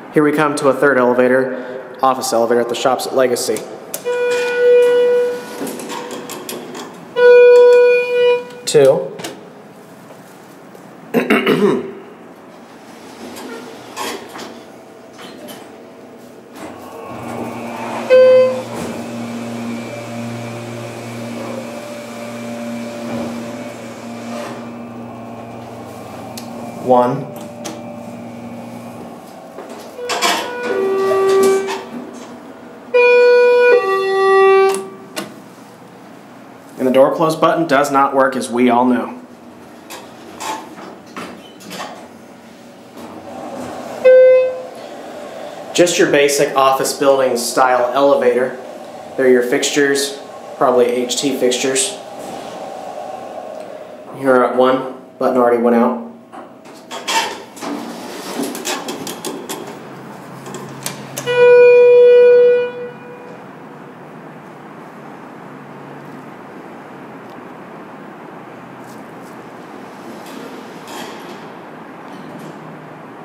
Here we come to a third elevator, office elevator at the shops at Legacy. Two. One. And the door close button does not work, as we all know. Just your basic office building style elevator. They're your fixtures, probably HT fixtures. Here at one, button already went out.